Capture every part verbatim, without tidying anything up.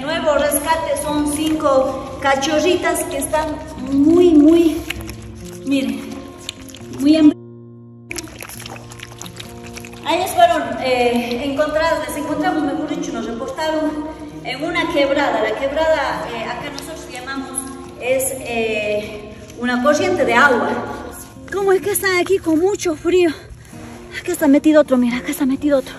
nuevo rescate son cinco cachorritas que están muy, muy, miren, muy hambrientas. Ellos fueron eh, encontrados, les encontramos, mejor dicho, nos reportaron en una quebrada. La quebrada, eh, acá nosotros llamamos, es eh, una corriente de agua. ¿Cómo es que están aquí con mucho frío? Acá está metido otro, mira, acá está metido otro.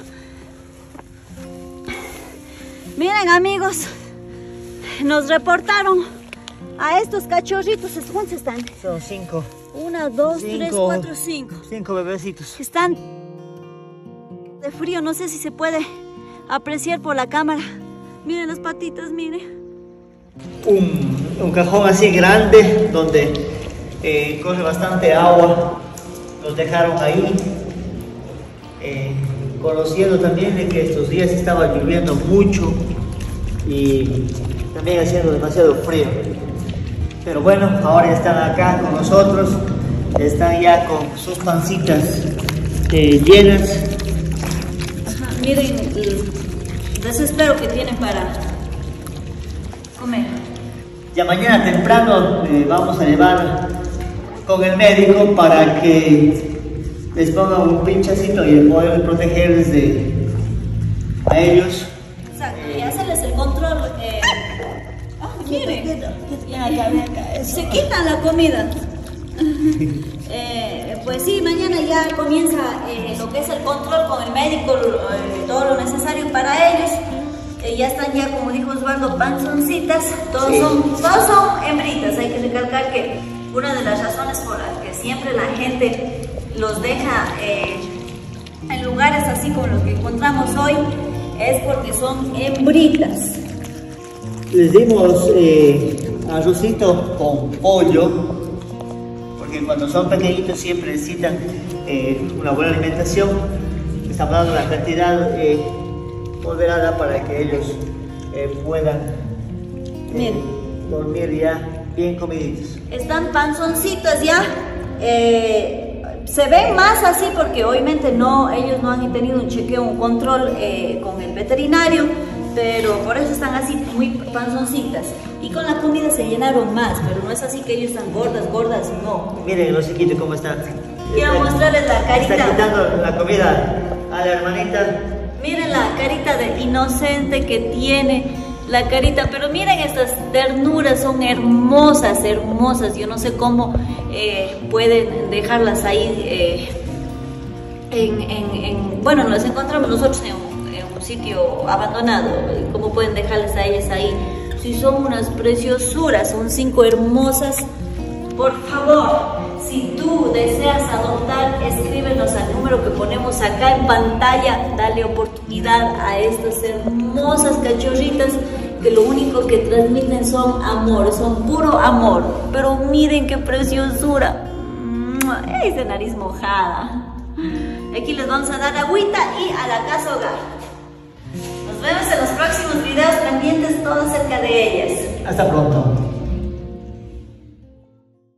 Miren, amigos, nos reportaron a estos cachorritos. ¿Cuántos están? Son cinco. Una, dos, cinco, tres, cuatro, cinco. Cinco bebecitos. Están de frío, no sé si se puede apreciar por la cámara. Miren las patitas, miren. Un, un cajón así grande donde eh, corre bastante agua. Los dejaron ahí. Eh, conociendo también de que estos días estaba lloviendo mucho y también haciendo demasiado frío. Pero bueno, ahora están acá con nosotros. Están ya con sus pancitas eh, llenas. Ajá, miren el desespero que tienen para comer. Ya mañana temprano eh, vamos a llevar con el médico para que les pongan un pinchacito y poder protegerles de a ellos. Exacto, y hacerles el control. Eh, ah, miren, se quitan la comida. Eh, pues sí, mañana ya comienza eh, lo que es el control con el médico, eh, todo lo necesario para ellos. Eh, ya están ya, como dijo Osvaldo, panzoncitas, todos, sí. son, todos son hembritas. Hay que recalcar que una de las razones por las que siempre la gente los deja eh, en lugares así como los que encontramos hoy es porque son hembritas. Les dimos eh, arrocito con pollo, porque cuando son pequeñitos siempre necesitan eh, una buena alimentación. Estamos dando la cantidad eh, moderada para que ellos eh, puedan eh, dormir ya bien comiditos. Están panzoncitas ya. Eh, Se ven más así porque obviamente no, ellos no han tenido un chequeo, un control eh, con el veterinario, pero por eso están así muy panzoncitas. Y con la comida se llenaron más, pero no es así que ellos están gordas, gordas, no. Miren los chiquitos cómo están. Quiero está, mostrarles la carita. Está quitando la comida a la hermanita. Miren la carita de inocente que tiene. La carita, pero miren estas ternuras, son hermosas, hermosas. Yo no sé cómo eh, pueden dejarlas ahí eh, en, en, en, bueno, las encontramos nosotros en un, en un sitio abandonado. ¿Cómo pueden dejarlas a ellas ahí? Si son unas preciosuras, son cinco hermosas. Por favor, si tú deseas adoptar, escríbenos al número que ponemos acá en pantalla. Dale oportunidad a estas hermosas cachorritas que lo único que transmiten son amor, son puro amor. Pero miren qué preciosura. Esa nariz mojada. Aquí les vamos a dar agüita y a la casa hogar. Nos vemos en los próximos videos pendientes todo acerca de ellas. Hasta pronto.